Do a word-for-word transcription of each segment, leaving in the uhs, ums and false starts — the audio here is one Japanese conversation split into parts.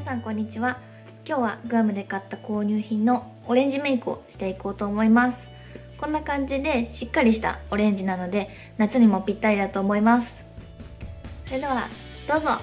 さんこんにちは。今日はグアムで買った購入品のオレンジメイクをしていこうと思います。こんな感じでしっかりしたオレンジなので夏にもぴったりだと思います。それではどうぞ。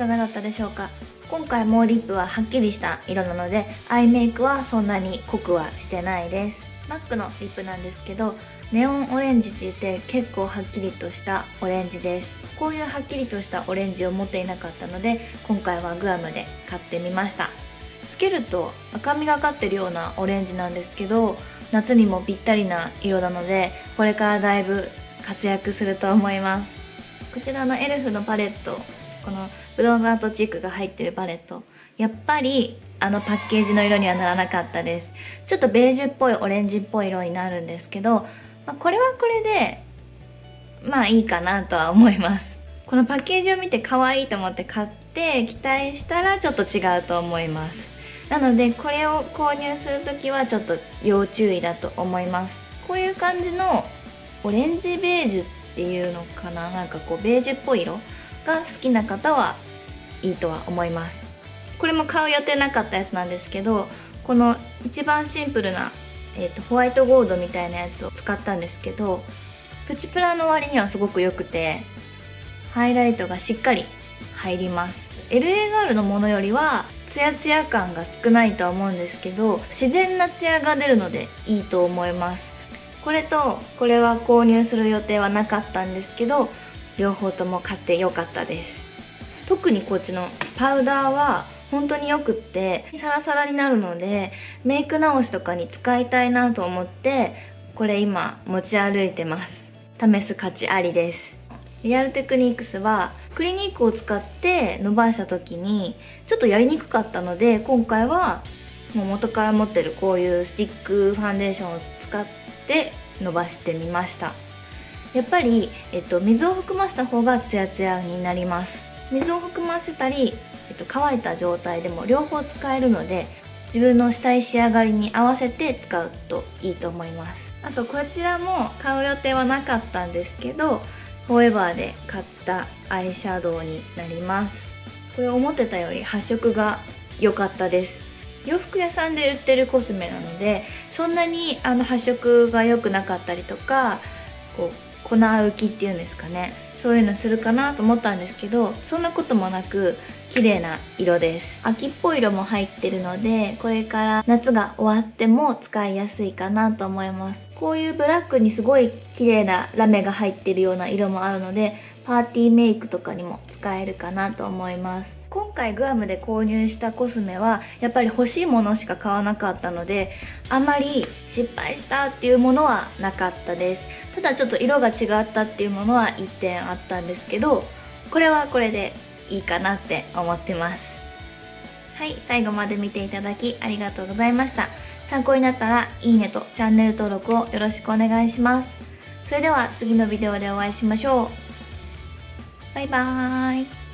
かがだったでしょうか。今回もリップははっきりした色なので、アイメイクはそんなに濃くはしてないです。マックのリップなんですけど、ネオンオレンジって言って結構はっきりとしたオレンジです。こういうはっきりとしたオレンジを持っていなかったので、今回はグアムで買ってみました。つけると赤みがかってるようなオレンジなんですけど、夏にもぴったりな色なので、これからだいぶ活躍すると思います。こちらのエルフのパレット、このブロンザーとチークが入ってるパレット、やっぱりあのパッケージの色にはならなかったです。ちょっとベージュっぽいオレンジっぽい色になるんですけど、まあ、これはこれでまあいいかなとは思います。このパッケージを見て可愛いと思って買って期待したらちょっと違うと思います。なのでこれを購入するときはちょっと要注意だと思います。こういう感じのオレンジベージュっていうのかな、なんかこうベージュっぽい色が好きな方はいいとは思います。これも買う予定なかったやつなんですけど、この一番シンプルな、えーと、ホワイトゴールドみたいなやつを使ったんですけど、プチプラの割にはすごく良くて、ハイライトがしっかり入ります。 エルエー ガールのものよりはツヤツヤ感が少ないとは思うんですけど、自然なツヤが出るのでいいと思います。これとこれは購入する予定はなかったんですけど、両方とも買ってよかったです。特にこっちのパウダーは本当によくってサラサラになるので、メイク直しとかに使いたいなと思ってこれ今持ち歩いてます。試す価値ありです。リアルテクニックスはクリニックを使って伸ばした時にちょっとやりにくかったので、今回はもう元から持ってるこういうスティックファンデーションを使って伸ばしてみました。やっぱり、えっと、水を含ませた方がツヤツヤになります。水を含ませたり、えっと、乾いた状態でも両方使えるので、自分のしたい仕上がりに合わせて使うといいと思います。あとこちらも買う予定はなかったんですけど、フォーエバーで買ったアイシャドウになります。これ思ってたより発色が良かったです。洋服屋さんで売ってるコスメなので、そんなにあの発色が良くなかったりとか、こう粉浮きっていうんですかね、そういうのするかなと思ったんですけど、そんなこともなく綺麗な色です。秋っぽい色も入ってるので、これから夏が終わっても使いやすいかなと思います。こういうブラックにすごい綺麗なラメが入ってるような色もあるので、パーティーメイクとかにも使えるかなと思います。今回グアムで購入したコスメはやっぱり欲しいものしか買わなかったので、あんまり失敗したっていうものはなかったです。ただちょっと色が違ったっていうものはいってんあったんですけど、これはこれでいいかなって思ってます。はい、最後まで見ていただきありがとうございました。参考になったらいいねとチャンネル登録をよろしくお願いします。それでは次のビデオでお会いしましょう。バイバーイ。